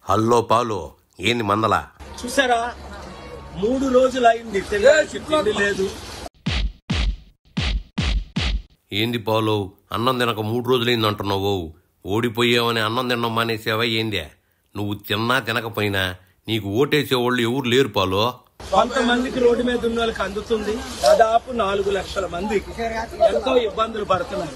Hello పాలు ఏంది మందల చూసారా 3 రోజులు అయింది తిండి లేదు. ఏంది పాలు అన్నం తినక 3 రోజులైంది అంటున్నావు. ఓడిపోయావని అన్నం తినడం మానేసావా ఏందే? నువ్వు తిన్నా తినకపోయినా నీకు ఓటేసేవాళ్ళు ఎవరు లేరు పాలు. కొంతమందికి రోడ్డు మీద ఉన్న వాళ్ళకి అందుతుంది. దాదాపు 4 లక్షల మంది ఎంతో ఇబ్బందులు పడుతున్నారు.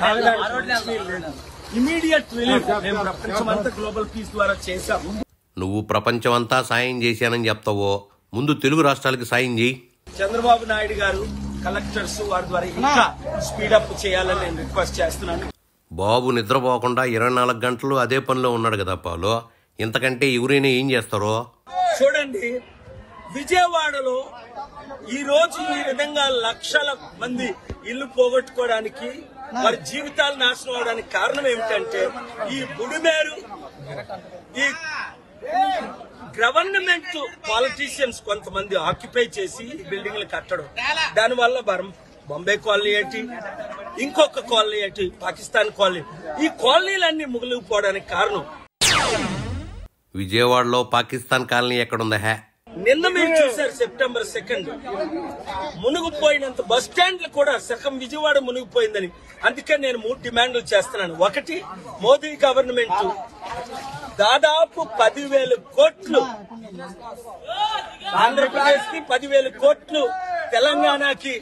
ఇమీడియట్ రిలీఫ్ మేము ప్రపంచమంతా గ్లోబల్ పీస్ ద్వారా చేశాం. నువ్వు ప్రపంచమంతా సాయం చేశానని చెప్తావో, ముందు తెలుగు రాష్ట్రాలకి సాయం చేయి. చంద్రబాబు నాయుడు గారు కలెక్టర్స్ వారి ద్వారా ఇంకా స్పీడప్ చేయాలని నేను రిక్వెస్ట్ చేస్తున్నాను. బాబు నిద్రపోకుండా 24 గంటలు అదే పనిలో ఉన్నాడు కదా పాలు. ఇంతకంటే ఎవరైనా ఏం చేస్తారో చూడండి. విజయవాడలో ఈ రోజు ఈ విధంగా లక్షల మంది ఇల్లు పోగొట్టుకోవడానికి, వారి జీవితాలు నాశనం అవడానికి కారణం ఏమిటంటే ఈ బుడిమేరు, ఈ గవర్నమెంట్ పాలిటీషియన్స్ కొంతమంది ఆక్యుపై చేసి ఈ బిల్డింగ్లు కట్టడం. దానివల్ల బాంబే కాలనీ ఏంటి, ఇంకొక కాలనీ ఏంటి, పాకిస్తాన్ కాలనీ, ఈ కాలనీలన్నీ ముగిలిపోవడానికి కారణం. విజయవాడలో పాకిస్తాన్ కాలనీ ఎక్కడుందా? నిన్న మీరు చూశారు సెప్టెంబర్ 2 మునిగిపోయినంత బస్ స్టాండ్లు కూడా సగం విజయవాడ మునిగిపోయిందని. అందుకే నేను 3 డిమాండ్లు చేస్తున్నాను. ఒకటి, మోదీ గవర్నమెంట్ దాదాపు 10,000 కోట్లు ఆంధ్రప్రదేశ్ కి, 10,000 కోట్లు తెలంగాణకి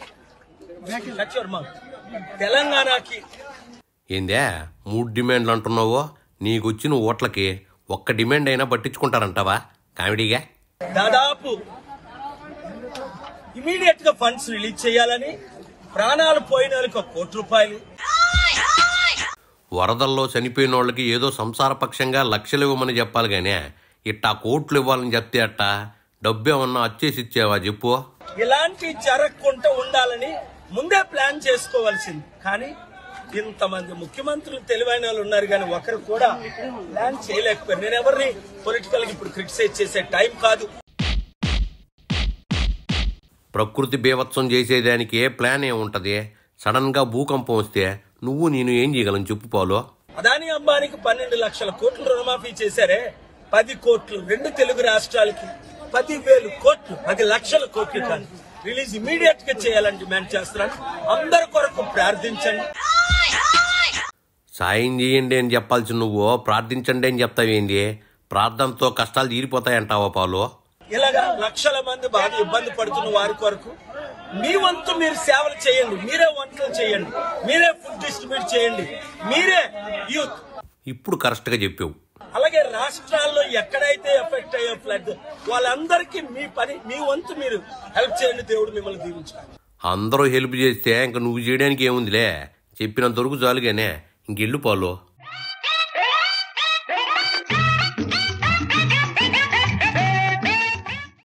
ఏందే 3 డిమాండ్లు అంటున్నావో? నీకొచ్చిన ఓట్లకి ఒక్క డిమాండ్ అయినా పట్టించుకుంటారంటావా? కామెడీగా. దాదాపు ఇమీడియట్ గా ఫండ్స్ రిలీజ్ చేయాలని, ప్రాణాలు పోయిన వాళ్ళకి 1 కోటి రూపాయలు, వరదల్లో చనిపోయిన వాళ్ళకి ఏదో సంసారపక్షంగా లక్షలు ఇవ్వమని చెప్పాలి గానే ఇట్టా కోట్లు ఇవ్వాలని చెప్తే అట్టా డబ్బేమన్నా అచ్చేసి ఇచ్చావా చెప్పు? ఇలాంటి జరగకుండా ఉండాలని ముందే ప్లాన్ చేసుకోవాల్సింది. కానీ ఇంతమంది ముఖ్యమంత్రులు తెలివైన వాళ్ళు ఉన్నారు, కానీ ఒకరు కూడా ప్లాన్ చేయలేకపోయారు. నేను ఎవరిని పొలిటికల్ గా ఇప్పుడు క్రిటిసైజ్ చేసే టైం కాదు. ప్రకృతి బీభత్సం చేసేదానికి ఏ ప్లాన్ ఏముంటది? సడన్ గా భూకంపం వస్తే నువ్వు నేను ఏం చేయగలను చెప్పు పాలు? అదాని అంబానీకి 12 లక్షల కోట్లు రుణమాఫీ చేశారే, 10 కోట్లు 2 తెలుగు రాష్ట్రాలకి, 10,000 కోట్లు 10 లక్షల కోట్లు కానీ రిలీజ్ ఇమీడియట్ గా చేయాలని డిమాండ్ చేస్తున్నాను. అందరి కొరకు ప్రార్థించండి. సాయం చేయండి అని చెప్పాల్సి నువ్వు ప్రార్థించండి అని చెప్తావేంది? ప్రార్థనతో కష్టాలు తీరిపోతాయంటావా పాలు? ఇలాగా లక్షల మంది బాగా ఇబ్బంది పడుతున్న వారి కొరకు మీ వంతు మీరు సేవలు చేయండి. మీరే వంటలు చేయండి, మీరే ఫుడ్ డిస్ట్రిబ్యూట్ చేయండి, మీరే యూత్. ఇప్పుడు కరెక్ట్ గా చెప్పావు. అలాగే రాష్ట్రాల్లో ఎక్కడైతే ఎఫెక్ట్ అయ్యే ఫ్లడ్ వాళ్ళందరికీ మీ వంతు మీరు హెల్ప్ చేయండి. దేవుడు మిమ్మల్ని దీవించాలి. అందరూ హెల్ప్ చేస్తే ఇంక నువ్వు చేయడానికి ఏముందిలే, చెప్పినంత వరకు చాలుగానే ఇంకెళ్ళు పాలు.